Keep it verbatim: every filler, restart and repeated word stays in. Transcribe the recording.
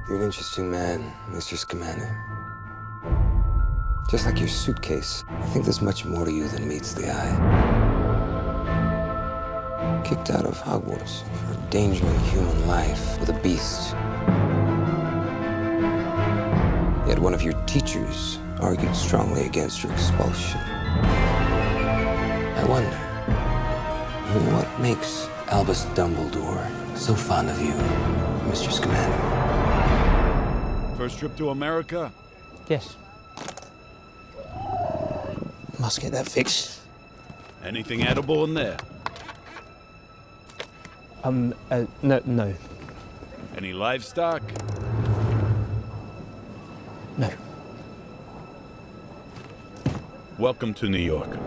You're an interesting man, Mister Scamander. Just like your suitcase, I think there's much more to you than meets the eye. Kicked out of Hogwarts for endangering human life with a beast. Yet one of your teachers argued strongly against your expulsion. I wonder, what makes Albus Dumbledore so fond of you, Mister Scamander? First trip to America? Yes. Must get that fixed. Anything edible in there? Um, uh, no, no. Any livestock? No. Welcome to New York.